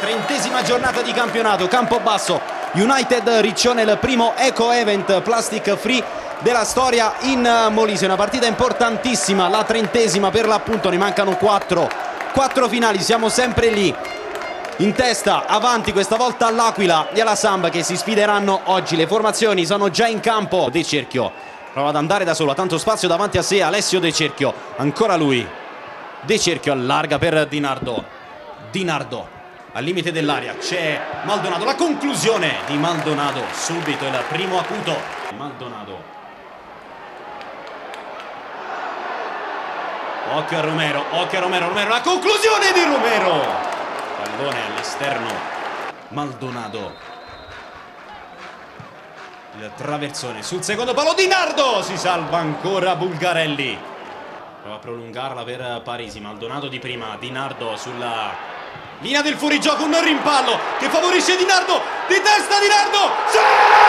30ª giornata di campionato. Campobasso United Riccione, il primo eco event plastic free della storia in Molise. Una partita importantissima, la 30ª per l'appunto, ne mancano 4 finali, siamo sempre lì in testa, avanti questa volta all'Aquila e alla Samba che si sfideranno oggi. Le formazioni sono già in campo. De Cerchio prova ad andare da solo, tanto spazio davanti a sé Alessio De Cerchio, ancora lui. De Cerchio allarga per Dinardo. Dinardo al limite dell'area, c'è Maldonado, la conclusione di Maldonado, subito il primo acuto. Maldonado, occhio a Romero, Romero, la conclusione di Romero. Pallone all'esterno, Maldonado, il traversone sul secondo palo, Dinardo, si salva ancora Bulgarelli, prova a prolungarla per Parisi. Maldonado di prima, Dinardo sulla linea del fuorigioco, un rimpallo che favorisce Dinardo, di testa Dinardo, sì!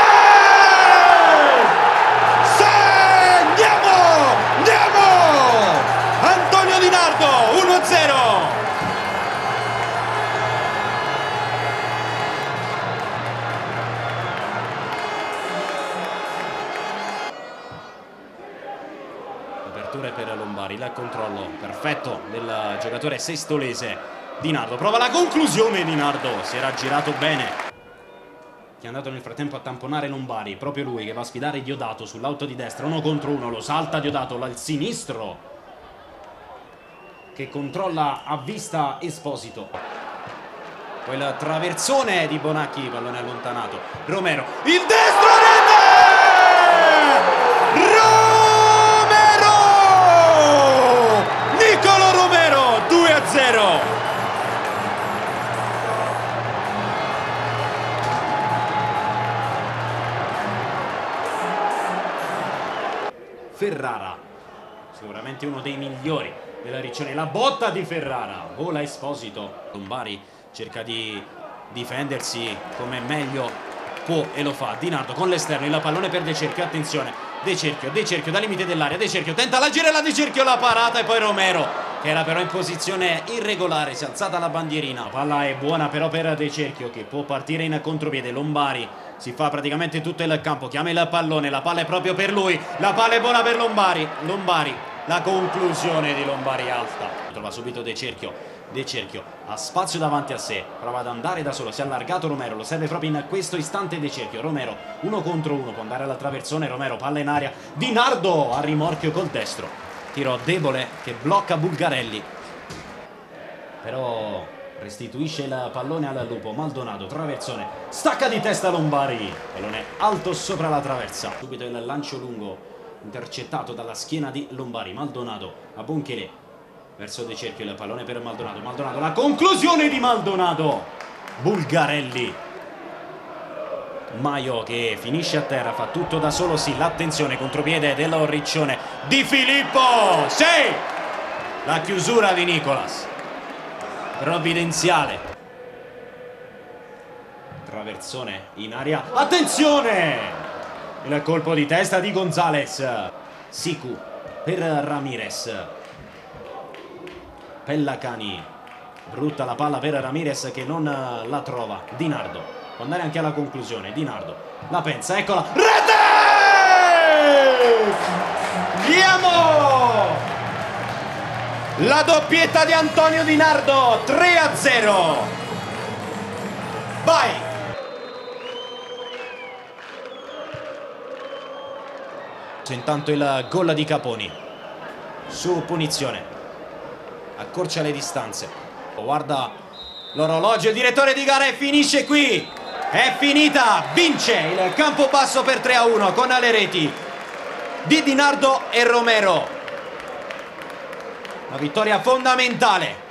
Sì! Andiamo! Antonio Dinardo, 1-0! Aperture per Lombari, il controllo perfetto del giocatore sestolese. Dinardo prova la conclusione, Dinardo si era girato bene, che è andato nel frattempo a tamponare Lombari, proprio lui che va a sfidare Diodato sull'auto di destra, 1 contro 1, lo salta Diodato, al sinistro che controlla a vista Esposito, poi il traversone di Bonacchi, pallone allontanato, Romero, il destro, Nicolo Romero, 2-0. Ferrara, sicuramente uno dei migliori della Riccione, la botta di Ferrara, vola Esposito, Lombari cerca di difendersi come meglio può e lo fa. Dinardo con l'esterno, il pallone per De Cerchio, attenzione, De Cerchio dal limite dell'area, De Cerchio tenta la girella, De Cerchio la parata e poi Romero che era però in posizione irregolare, si è alzata la bandierina, palla è buona però per De Cerchio che può partire in contropiede. Lombari si fa praticamente tutto il campo, chiama il pallone, la palla è proprio per lui, la palla è buona per Lombari, la conclusione di Lombari alta, trova subito De Cerchio, De Cerchio ha spazio davanti a sé, prova ad andare da solo, si è allargato Romero, lo serve proprio in questo istante De Cerchio, Romero 1 contro 1, può andare alla traversone, Romero palla in aria, Dinardo a rimorchio col destro, tiro debole che blocca Bulgarelli, però restituisce il pallone al lupo. Maldonado, traversone, stacca di testa Lombari, pallone alto sopra la traversa, subito il lancio lungo intercettato dalla schiena di Lombari. Maldonado a Bonchele verso De Cerchio, il pallone per Maldonado, la conclusione di Maldonado, Bulgarelli, Maio che finisce a terra, fa tutto da solo, sì, l'attenzione, contropiede dello Riccione di Filippo, sì, la chiusura di Nicolas provvidenziale, traversone in aria, attenzione, il colpo di testa di Gonzalez, Sicu per Ramirez, Pellacani, brutta la palla per Ramirez che non la trova, Dinardo può andare anche alla conclusione, Dinardo la pensa, eccola, rete! Andiamo! La doppietta di Antonio Dinardo, 3-0. Vai! Intanto il gol di Caponi su punizione, accorcia le distanze, guarda l'orologio, il direttore di gara, e finisce qui, è finita, vince il Campobasso per 3-1 con le reti di Dinardo e Romero. Una vittoria fondamentale